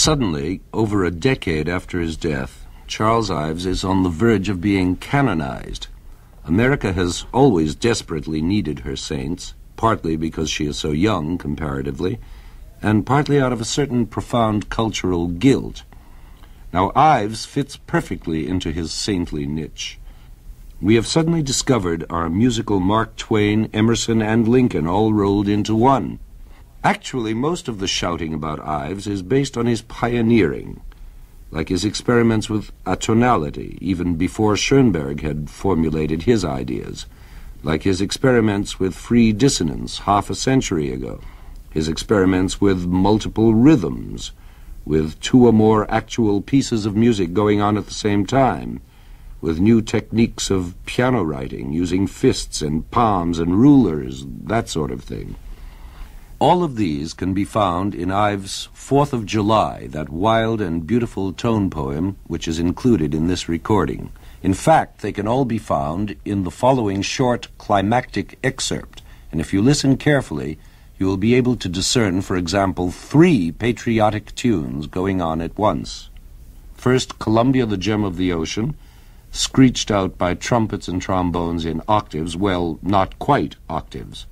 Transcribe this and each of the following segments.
Suddenly, over a decade after his death, Charles Ives is on the verge of being canonized. America has always desperately needed her saints, partly because she is so young comparatively, and partly out of a certain profound cultural guilt. Now, Ives fits perfectly into his saintly niche. We have suddenly discovered our musical Mark Twain, Emerson, and Lincoln all rolled into one. Actually, most of the shouting about Ives is based on his pioneering, like his experiments with atonality, even before Schoenberg had formulated his ideas, like his experiments with free dissonance half a century ago, his experiments with multiple rhythms, with two or more actual pieces of music going on at the same time, with new techniques of piano writing, using fists and palms and rulers, that sort of thing. All of these can be found in Ives' 4th of July, that wild and beautiful tone poem which is included in this recording. In fact, they can all be found in the following short climactic excerpt, and if you listen carefully, you will be able to discern, for example, 3 patriotic tunes going on at once. First, Columbia, the Gem of the Ocean, screeched out by trumpets and trombones in octaves, well, not quite octaves.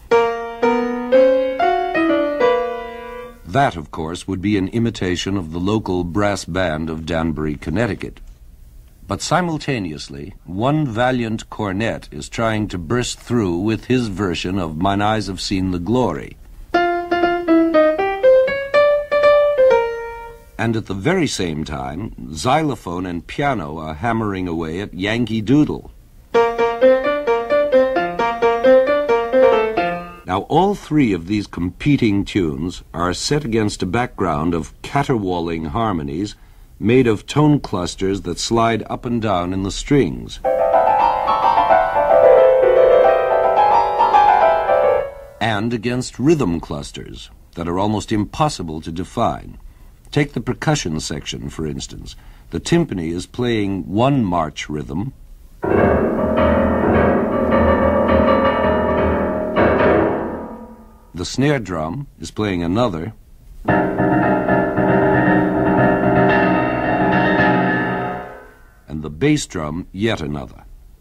That, of course, would be an imitation of the local brass band of Danbury, Connecticut. But simultaneously, one valiant cornet is trying to burst through with his version of Mine Eyes Have Seen the Glory. And at the very same time, xylophone and piano are hammering away at Yankee Doodle. Now, all 3 of these competing tunes are set against a background of caterwauling harmonies made of tone clusters that slide up and down in the strings. And against rhythm clusters that are almost impossible to define. Take the percussion section, for instance. The timpani is playing one march rhythm, the snare drum is playing another, and the bass drum yet another.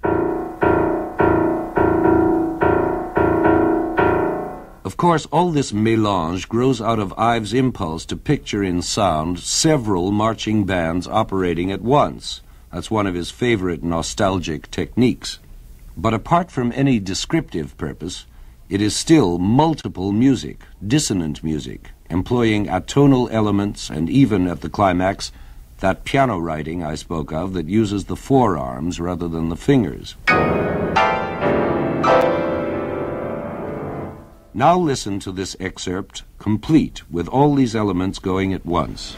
Of course, all this mélange grows out of Ives' impulse to picture in sound several marching bands operating at once. That's one of his favorite nostalgic techniques. But apart from any descriptive purpose, it is still multiple music, dissonant music, employing atonal elements and even, at the climax, that piano writing I spoke of that uses the forearms rather than the fingers. Now listen to this excerpt, complete, with all these elements going at once.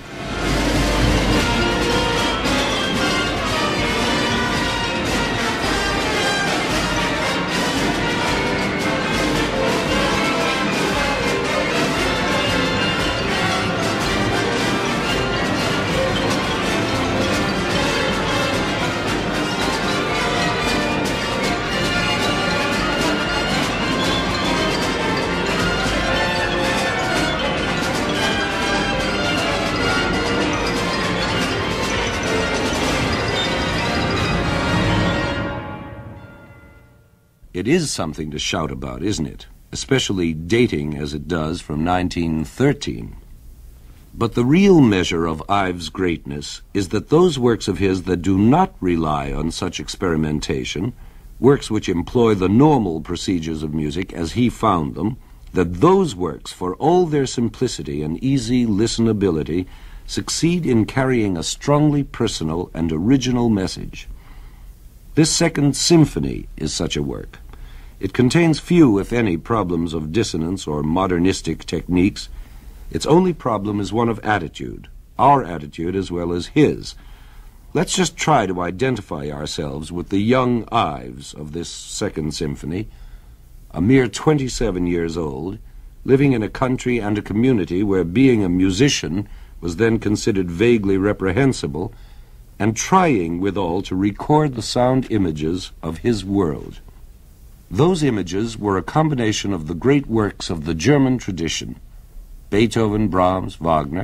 It is something to shout about, isn't it? Especially dating as it does from 1913. But the real measure of Ives' greatness is that those works of his that do not rely on such experimentation, works which employ the normal procedures of music as he found them, that those works, for all their simplicity and easy listenability, succeed in carrying a strongly personal and original message. This Second Symphony is such a work. It contains few, if any, problems of dissonance or modernistic techniques. Its only problem is one of attitude, our attitude as well as his. Let's just try to identify ourselves with the young Ives of this Second Symphony, a mere 27 years old, living in a country and a community where being a musician was then considered vaguely reprehensible, and trying withal to record the sound images of his world. Those images were a combination of the great works of the German tradition, Beethoven, Brahms, Wagner,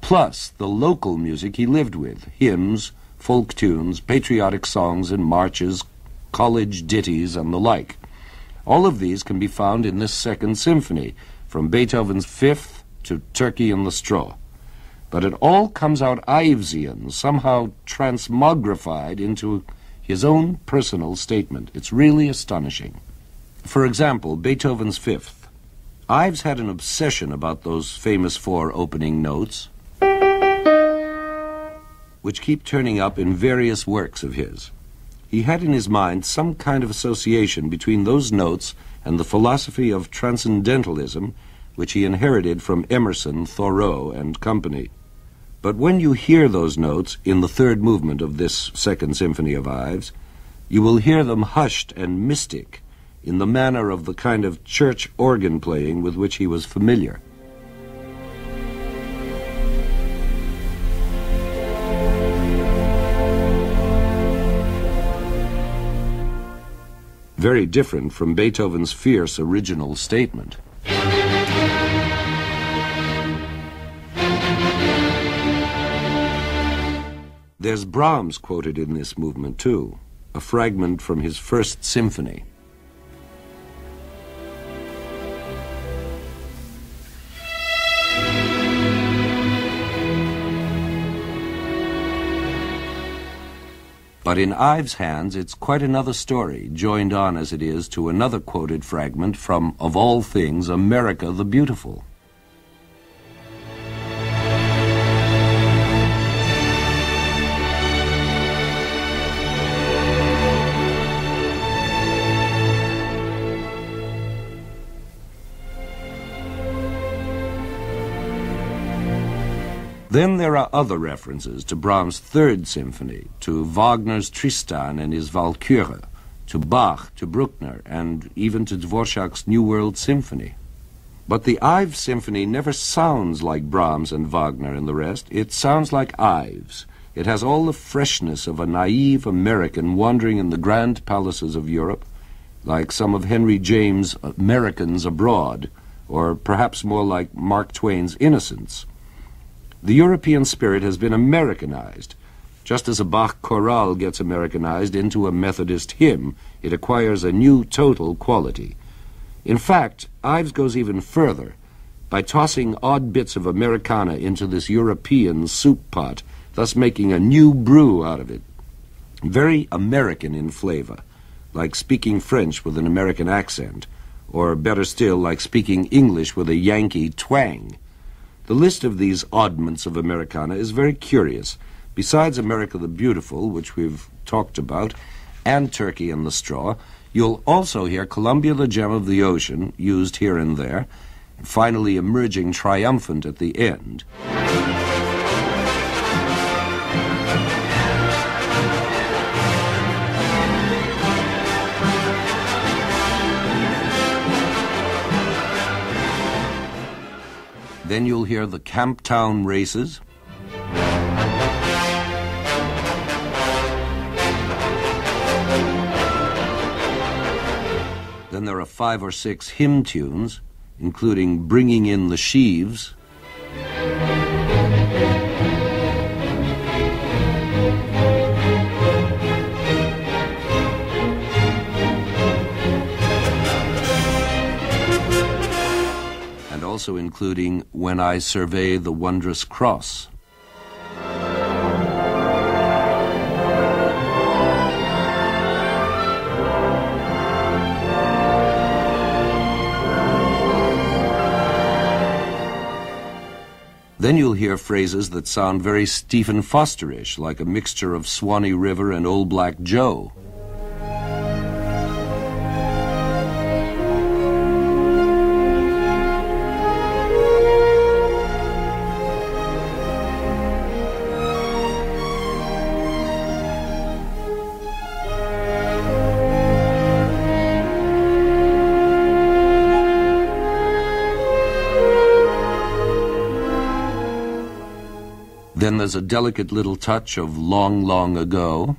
plus the local music he lived with, hymns, folk tunes, patriotic songs and marches, college ditties, and the like. All of these can be found in this Second Symphony, from Beethoven's Fifth to Turkey in the Straw. But it all comes out Ivesian, somehow transmogrified into his own personal statement. It's really astonishing. For example, Beethoven's Fifth. Ives had an obsession about those famous 4 opening notes, which keep turning up in various works of his. He had in his mind some kind of association between those notes and the philosophy of transcendentalism, which he inherited from Emerson, Thoreau, and company. But when you hear those notes in the third movement of this Second Symphony of Ives, you will hear them hushed and mystic in the manner of the kind of church organ playing with which he was familiar. Very different from Beethoven's fierce original statement. There's Brahms quoted in this movement too, a fragment from his First Symphony. But in Ives' hands, it's quite another story, joined on as it is to another quoted fragment from, of all things, America the Beautiful. Then there are other references to Brahms' Third Symphony, to Wagner's Tristan and his Walküre, to Bach, to Bruckner, and even to Dvorak's New World Symphony. But the Ives Symphony never sounds like Brahms and Wagner and the rest. It sounds like Ives. It has all the freshness of a naive American wandering in the grand palaces of Europe, like some of Henry James' Americans Abroad, or perhaps more like Mark Twain's Innocents. The European spirit has been Americanized. Just as a Bach chorale gets Americanized into a Methodist hymn, it acquires a new total quality. In fact, Ives goes even further by tossing odd bits of Americana into this European soup pot, thus making a new brew out of it. Very American in flavor, like speaking French with an American accent, or better still, like speaking English with a Yankee twang. The list of these oddments of Americana is very curious. Besides America the Beautiful, which we've talked about, and Turkey in the Straw, you'll also hear Columbia the Gem of the Ocean, used here and there, and finally emerging triumphant at the end. Then you'll hear the Camptown Races. Then there are 5 or 6 hymn tunes, including Bringing in the Sheaves. Also including When I Survey the Wondrous Cross. Then you'll hear phrases that sound very Stephen Fosterish, like a mixture of Swanee River and Old Black Joe. Then there's a delicate little touch of Long, Long Ago.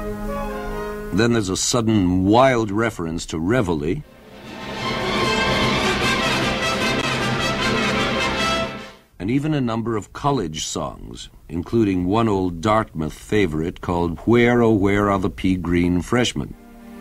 Then there's a sudden wild reference to Reveille. and even a number of college songs, including one old Dartmouth favorite called Where, Oh, Where Are the Pea Green Freshmen?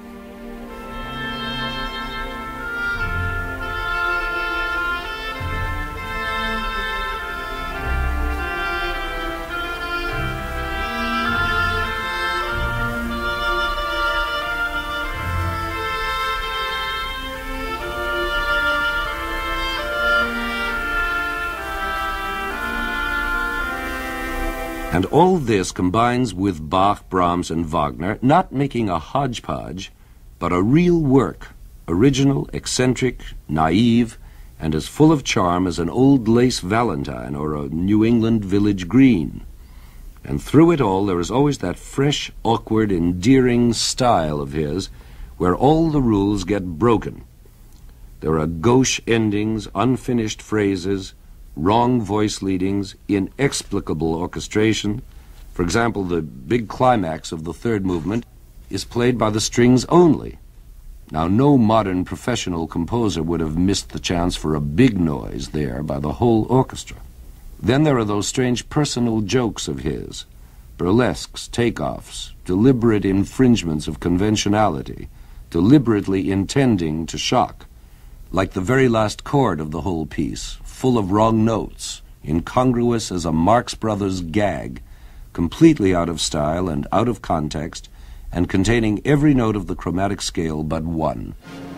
And all this combines with Bach, Brahms, and Wagner, not making a hodgepodge, but a real work, original, eccentric, naive, and as full of charm as an old lace valentine or a New England village green. And through it all there is always that fresh, awkward, endearing style of his where all the rules get broken. There are gauche endings, unfinished phrases, wrong voice leadings, inexplicable orchestration. For example, the big climax of the third movement is played by the strings only. Now, no modern professional composer would have missed the chance for a big noise there by the whole orchestra. Then there are those strange personal jokes of his, burlesques, takeoffs, deliberate infringements of conventionality, deliberately intending to shock, like the very last chord of the whole piece, full of wrong notes, incongruous as a Marx Brothers gag, completely out of style and out of context, and containing every note of the chromatic scale but one.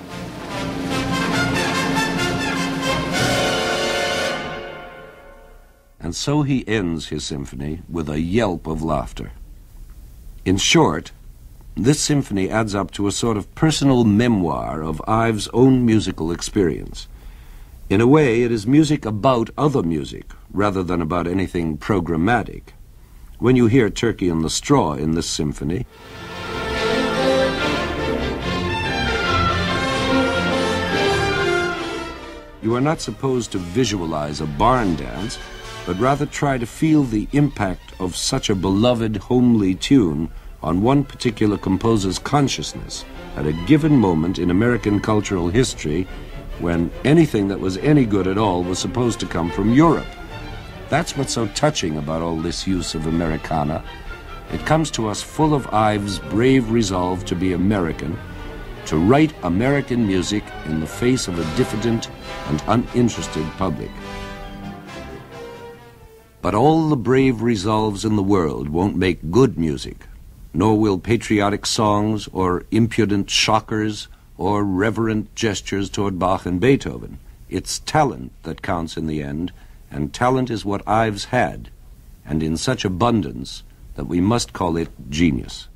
And so he ends his symphony with a yelp of laughter. In short, this symphony adds up to a sort of personal memoir of Ives' own musical experience. In a way, it is music about other music, rather than about anything programmatic. When you hear Turkey in the Straw in this symphony, you are not supposed to visualize a barn dance, but rather try to feel the impact of such a beloved, homely tune on one particular composer's consciousness at a given moment in American cultural history when anything that was any good at all was supposed to come from Europe. That's what's so touching about all this use of Americana. It comes to us full of Ives' brave resolve to be American, to write American music in the face of a diffident and uninterested public. But all the brave resolves in the world won't make good music, nor will patriotic songs or impudent shockers or reverent gestures toward Bach and Beethoven. It's talent that counts in the end, and talent is what Ives had, and in such abundance that we must call it genius.